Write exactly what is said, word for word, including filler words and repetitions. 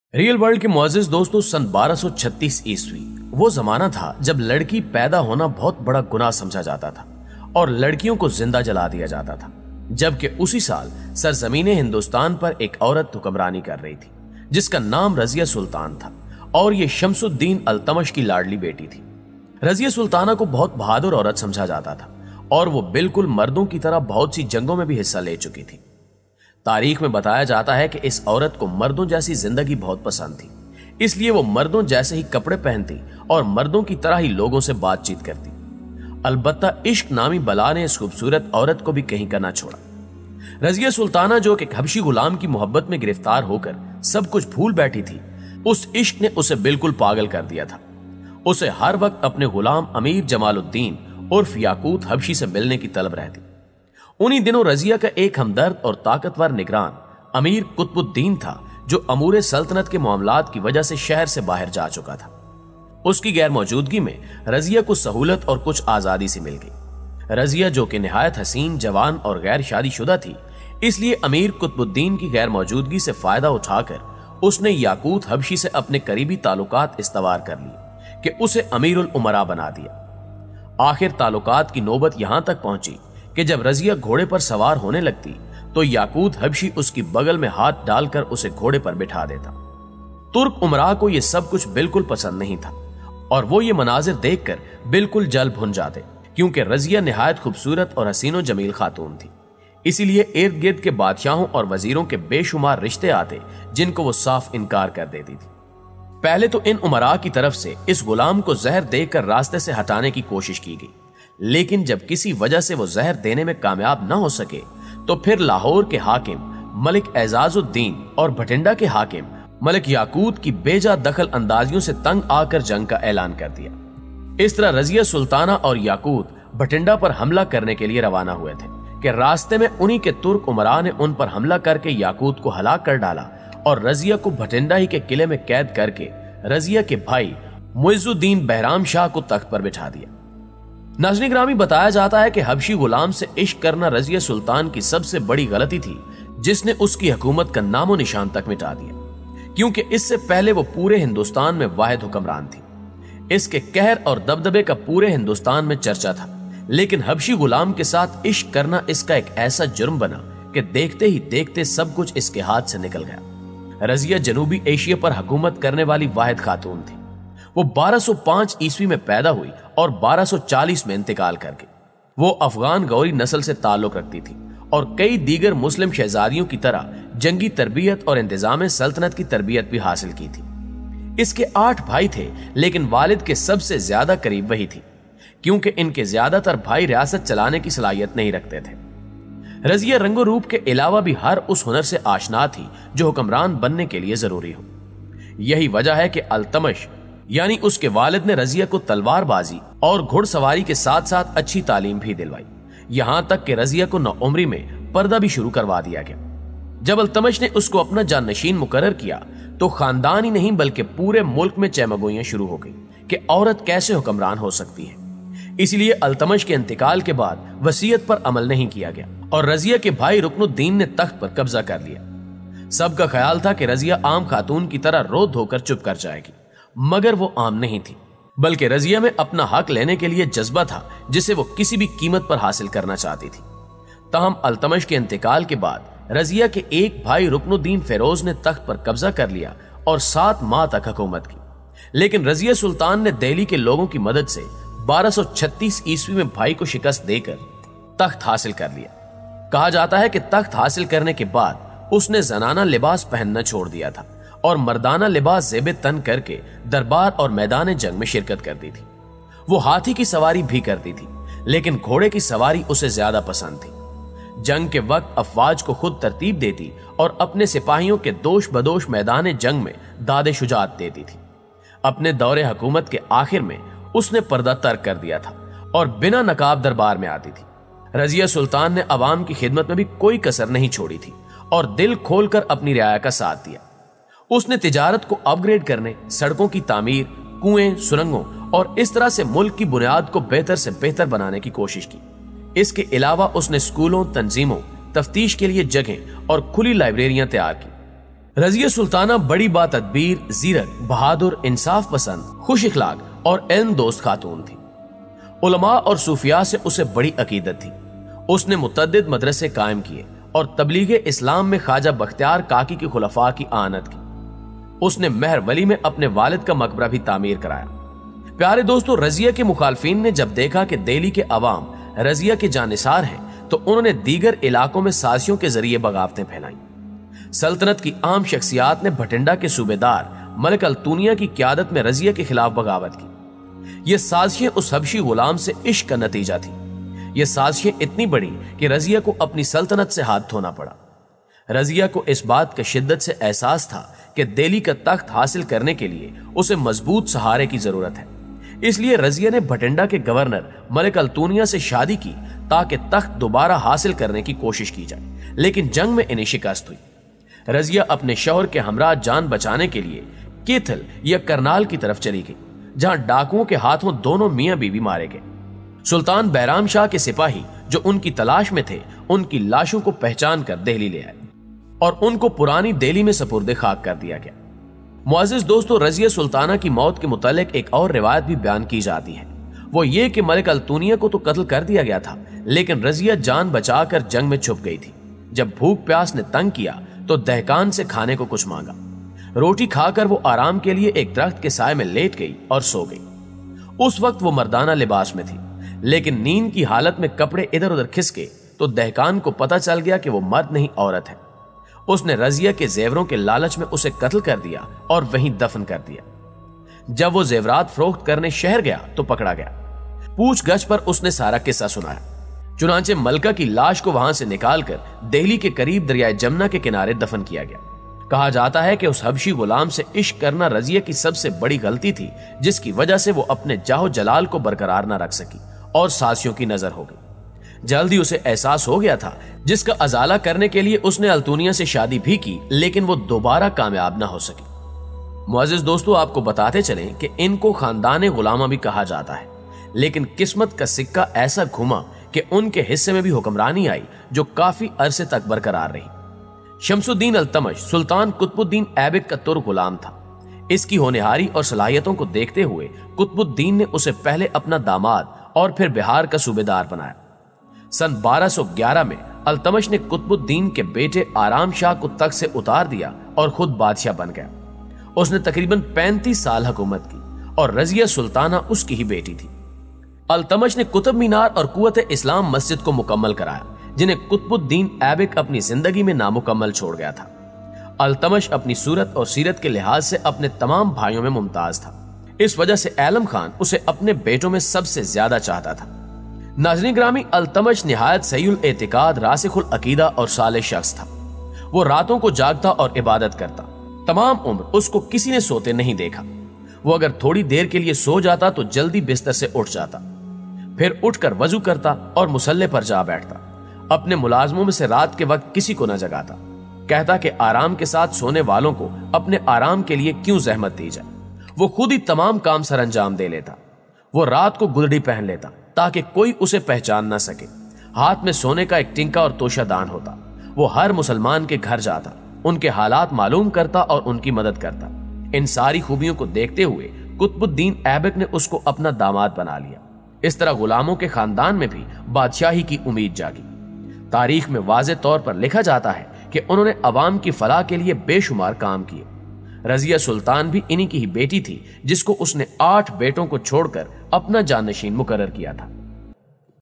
Real world के मुअज़्ज़िज़ दोस्तों, सन बारह सौ छत्तीस ईस्वी वो जमाना था जब लड़की पैदा होना बहुत बड़ा गुनाह समझा जाता था और लड़कियों को जिंदा जला दिया जाता था। जबकि उसी साल सरजमीने हिंदुस्तान पर एक औरत हुक्मरानी कर रही थी जिसका नाम रजिया सुल्तान था और ये शमसुद्दीन अल्तमश की लाडली बेटी थी। रजिया सुल्ताना को बहुत बहादुर औरत समझा जाता था और वो बिल्कुल मर्दों की तरह बहुत सी जंगों में भी हिस्सा ले चुकी थी। तारीख में बताया जाता है कि इस औरत को मर्दों जैसी जिंदगी बहुत पसंद थी, इसलिए वो मर्दों जैसे ही कपड़े पहनती और मर्दों की तरह ही लोगों से बातचीत करती। अलबत्ता इश्क नामी बला ने इस खूबसूरत औरत को भी कहीं का ना छोड़ा। रजिया सुल्ताना जो एक हबशी गुलाम की मोहब्बत में गिरफ्तार होकर सब कुछ भूल बैठी थी, उस इश्क ने उसे बिल्कुल पागल कर दिया था। उसे हर वक्त अपने गुलाम अमीर जमालुद्दीन उर्फ याकूत हबशी से मिलने की तलब रहती। उन्हीं दिनों रजिया का एक हमदर्द और ताकतवर निगरान अमीर कुतुबुद्दीन था जो अमूरे सल्तनत के मामलात की वजह से शहर से बाहर जा चुका था। उसकी गैर मौजूदगी में रजिया को सहूलत और कुछ आजादी से मिल गई। रजिया जो कि निहायत हसीन, जवान और गैर शादीशुदा थी, इसलिए अमीर कुतुबुद्दीन की गैर मौजूदगी से फायदा उठाकर उसने याकूत हबशी से अपने करीबी ताल्लुकात इस्तवार कर लिए कि उसे अमीरुल उमरा बना दिया। आखिर ताल्लुकात की नौबत यहां तक पहुंची कि जब रजिया घोड़े पर सवार होने लगती तो याकूत हबशी उसकी बगल में हाथ डालकर उसे घोड़े पर बिठा देता। तुर्क उमरा को यह सब कुछ बिल्कुल पसंद नहीं था और वो ये मनाजिर देखकर बिल्कुल जल भुन जाते, क्योंकि रजिया निहायत खूबसूरत और हसीनो जमील खातून थी। इसीलिए इर्द गिर्द के बादशाहों और वजीरों के बेशुमार रिश्ते आते जिनको वो साफ इनकार कर देती थी। पहले तो इन उमरा की तरफ से इस गुलाम को जहर देकर रास्ते से हटाने की कोशिश की गई, लेकिन जब किसी वजह से वो जहर देने में कामयाब न हो सके तो फिर लाहौर के हाकिम मलिक एजाजुद्दीन और भटिंडा के हाकिम मलिक याकूत की बेजा दखल अंदाजियों से तंग आकर जंग का ऐलान कर दिया। इस तरह रजिया सुल्ताना और याकूत भटिंडा पर हमला करने के लिए रवाना हुए थे कि रास्ते में उन्हीं के तुर्क उमरा ने उन पर हमला करके याकूत को हलाक कर डाला और रजिया को भटिंडा ही के किले में कैद करके रजिया के भाई मुइजुद्दीन बहराम शाह को तख्त पर बिठा दिया। नाज़रीन ग्रामी, बताया जाता है कि हबशी गुलाम से इश्क करना रजिया सुल्तान की सबसे बड़ी गलती थी जिसने उसकी हुकूमत का नामो निशान तक मिटा दिया, क्योंकि इससे पहले वो पूरे हिंदुस्तान में वाहिद हुक्मरान थी। इसके कहर और दबदबे का पूरे हिंदुस्तान में चर्चा था, लेकिन हबशी गुलाम के साथ इश्क करना इसका एक ऐसा जुर्म बना कि देखते ही देखते सब कुछ इसके हाथ से निकल गया। रजिया जनूबी एशिया पर हुकूमत करने वाली वाहिद खातून थी। वो बारह सौ पाँच ईस्वी में पैदा हुई और बारह सौ चालीस में इंतकाल कर गई। वो अफगान गौरी नस्ल से ताल्लुक रखती थी और कई दीगर मुस्लिम शहजादियों की तरह जंगी तरबियत और इंतजाम सल्तनत की तरबियत भी हासिल की थी। इसके आठ भाई थे, लेकिन वालिद के सबसे ज्यादा करीब वही थी, क्योंकि इनके ज्यादातर भाई रियासत चलाने की सलाहियत नहीं रखते थे। रजिया रंगो रूप के अलावा भी हर उस हुनर से आशना थी जो हुक्मरान बनने के लिए जरूरी हो। यही वजह है कि अल्तमश यानी उसके वालिद ने रजिया को तलवारबाजी और घुड़सवारी के साथ साथ अच्छी तालीम भी दिलवाई, यहां तक कि रजिया को नौउम्री में पर्दा भी शुरू करवा दिया गया। जब अल्तमश ने उसको अपना जाननशीन मुकर्रर किया तो खानदान ही नहीं बल्कि पूरे मुल्क में चहमगोइयां शुरू हो गई कि औरत कैसे हुक्मरान हो सकती है। इसलिए अल्तमश के इंतकाल के बाद वसीयत पर अमल नहीं किया गया और रजिया के भाई रुकनुद्दीन ने तख्त पर कब्जा कर लिया। सबका ख्याल था कि रजिया आम खातून की तरह रो धोकर चुप कर जाएगी, मगर वो आम नहीं थी, बल्कि रजिया में अपना हक लेने के लिए जज्बा था जिसे वो किसी भी कीमत पर हासिल करना चाहती थी। ताहम अल्तमश के इंतकाल के बाद रजिया के एक भाई रुकनुद्दीन फेरोज ने तख्त पर कब्जा कर लिया और सात माह तक हुकूमत की। लेकिन रजिया सुल्तान ने दिल्ली के लोगों की मदद से बारह सौ छत्तीस ईस्वी में भाई को शिकस्त देकर तख्त हासिल कर लिया। कहा जाता है कि तख्त हासिल करने के बाद उसने जनाना लिबास पहनना छोड़ दिया था और मर्दाना लिबास ज़ेबे तन करके दरबार और मैदान जंग में शिरकत करती थी। वो हाथी की सवारी भी करती थी, लेकिन घोड़े की सवारी उसे ज्यादा पसंद थी। जंग के वक्त अफवाज को खुद तरतीब देती और अपने सिपाहियों के दोष बदोश मैदान जंग में दादे शुजात देती थी। अपने दौरे हुकूमत के आखिर में उसने पर्दा तर्क कर दिया था और बिना नकाब दरबार में आती थी। रजिया सुल्तान ने अवाम की खिदमत में भी कोई कसर नहीं छोड़ी थी और दिल खोलकर अपनी रियाया का साथ दिया। उसने तिजारत को अपग्रेड करने, सड़कों की तामीर, कुएं, सुरंगों और इस तरह से मुल्क की बुनियाद को बेहतर से बेहतर बनाने की कोशिश की। इसके अलावा उसने स्कूलों, तंजीमों, तफ्तीश के लिए जगह और खुली लाइब्रेरियां तैयार की। رضیہ سلطانہ بڑی با تدبیر، زیرک، بہادر، انصاف پسند، خوش اخلاق اور علم دوست خاتون تھی۔ علماء اور صوفیاء سے اسے بڑی عقیدت تھی۔ اس نے متعدد مدرسے قائم کیے اور تبلیغ اسلام میں خواجہ بختیار کاکی کی خلفاء کی آنت کی۔ اس نے مہر ولی میں اپنے والد کا مقبرہ بھی تعمیر کرایا۔ پیارے دوستو، رضیہ کے مخالفین نے جب دیکھا کہ دہلی کے عوام رضیہ کے جانثار ہیں تو انہوں نے دیگر علاقوں میں سازشوں کے ذریعے بغاوتیں پھیلائیں۔ سلطنت کی عام شخصیات نے بھٹنڈا کے صوبیدار ملک التونیہ کی قیادت میں رضیہ کے خلاف بغاوت کی۔ یہ سازشیں اس حبشی غلام سے عشق کا نتیجہ تھی۔ یہ سازشیں اتنی بڑی کہ رضیہ کو اپنی سلطنت سے ہاتھ دھونا پڑا۔ رضیہ کو اس بات کا شدت سے احساس تھا کہ دہلی کا تخت حاصل کرنے کے لیے اسے مضبوط سہارے کی ضرورت ہے۔ اس لیے رضیہ نے بھٹنڈا کے گورنر ملک التونیہ سے شادی کی تاکہ تخت دوبارہ حاصل کرنے کی کوشش کی جائے، لیکن جنگ میں انہیں شکست ہوئی۔ رضیہ اپنے شوہر کے ہمراہ جان بچانے کے لیے کیتھل یا کرنال کی طرف چلی گئی، جہاں ڈاکوؤں کے ہاتھوں دونوں میاں بیوی مارے گئے۔ سلطان بیرام شاہ کے سپاہی جو ان کی تلاش میں تھے ان کی لاشوں کو پہچان کر دہلی لے آئے اور ان کو پرانی دہلی میں سپرد خاک کر دیا گیا۔ معزز دوستو، رضیہ سلطانہ کی موت کے متعلق ایک اور روایت بھی بیان کی جاتی ہے، وہ یہ کہ ملک التونیہ کو تو قتل کر دیا گیا تھا، لیکن رضیہ جان بچا کر جنگ میں چھپ گئی تھی۔ جب بھوک پیاس نے تنگ کیا تو دہقان سے کھانے کو کچھ مانگا۔ روٹی کھا کر وہ آرام کے لیے ایک درخت کے سائے میں لیٹ گئی اور سو گئی۔ اس وقت وہ مردانہ لباس میں تھی، لیکن نیند کی حالت میں کپڑے ادھر ادھر کھسکے تو دہقان کو پتہ چل گیا کہ وہ مرد نہیں عورت ہے۔ اس نے رضیہ کے زیوروں کے لالچ میں اسے قتل کر دیا اور وہیں دفن کر دیا۔ جب وہ زیورات فروخت کرنے شہر گیا تو پکڑا گیا۔ پوچھ گچھ پر اس نے سارا قصہ سنایا۔ چنانچہ ملکہ کی لاش کو وہاں سے نکال کر دہلی کے قریب دریائے جمنا کے کنارے دفن کیا گیا۔ کہا جاتا ہے کہ اس حبشی غلام سے عشق کرنا رضیہ کی سب سے بڑی غلطی تھی، جس کی وجہ سے وہ اپنے جاہ جلال کو برقرار نہ رکھ سکی اور سازشوں کی نظر ہو گئی۔ جلد ہی اسے احساس ہو گیا تھا، جس کا ازالہ کرنے کے لیے اس نے التونیہ سے شادی بھی کی، لیکن وہ دوبارہ کامیاب نہ ہو سکی۔ معزز دوستو، آپ کو بتاتے چلیں کہ ان کو خاندان غلامہ بھی کہا جاتا ہے، لیکن قسمت کا سکہ ایسا گھما کہ ان کے حصے میں بھی حکمرانی آئی جو کافی عرصے تک برقرار رہی۔ شمس الدین التمش سلطان قطب الدین ایبک کا ترک غلام تھا۔ اس کی ہونہاری اور صلاحیتوں کو دیکھتے ہوئے قطب الدین نے اسے پہلے اپنا داماد اور پھر بہار کا صوبیدار بنایا۔ سن بارہ سو گیارہ میں التمش نے قطب الدین کے بیٹے آرام شاہ کو تخت سے اتار دیا اور خود بادشاہ بن گیا۔ اس نے تقریباً پینتیس سال حکومت کی اور رضیہ سلطانہ اس کی ہی بیٹی تھی۔ التمش نے قطب مینار اور قوت اسلام مسجد کو مکمل کرایا، جنہیں قطب الدین ایبک اپنی زندگی میں نامکمل چھوڑ گیا تھا۔ التمش اپنی صورت اور سیرت کے لحاظ سے اپنے تمام بھائیوں میں ممتاز تھا، اس وجہ سے عالم خان اسے اپنے بیٹوں میں سب سے زیادہ چاہتا تھا۔ ناظرین گرامی، التمش نہایت صحیح الاعتقاد، راسخ العقیدہ اور صالح شخص تھا۔ وہ راتوں کو جاگتا اور عبادت کرتا، تمام عمر اس کو کسی نے سوتے نہیں دیکھا۔ وہ اگر تھوڑی دیر کے لیے سو جاتا تو جلدی بستر سے اٹھ جاتا، پھر اٹھ کر وضو کرتا اور مصلی پر جا بیٹھتا۔ اپنے ملازموں میں سے رات کے وقت کسی کو نہ جگاتا، کہتا کہ آرام کے ساتھ سونے والوں کو اپنے آرام کے لیے کیوں زحمت دی جائے، وہ خود ہی تمام کام سر انجام دے لیتا۔ وہ رات کو گدڑی پہن لیتا تاکہ کوئی اسے پہچان نہ سکے۔ ہاتھ میں سونے کا ایک ٹنکا اور توشہ دان ہوتا۔ وہ ہر مسلمان کے گھر جاتا، ان کے حالات معلوم کرتا اور ان کی مدد کرتا۔ ان ساری خوبیوں کو دیکھتے ہوئے قطب الدین ایبک نے اس کو اپنا داماد بنا لیا۔ اس طرح غلاموں کے خاندان میں بھی بادشاہی کی امید جاگی۔ تاریخ میں واضح طور پر لکھا جاتا ہے کہ انہوں نے عوام کی فلاح کے لیے بے شمار کام کیے۔ رضیہ سلطان بھی انہی کی ہی بیٹی تھی، جس کو اس نے آٹھ بیٹوں کو چھوڑ کر اپنا جانشین مقرر کیا تھا۔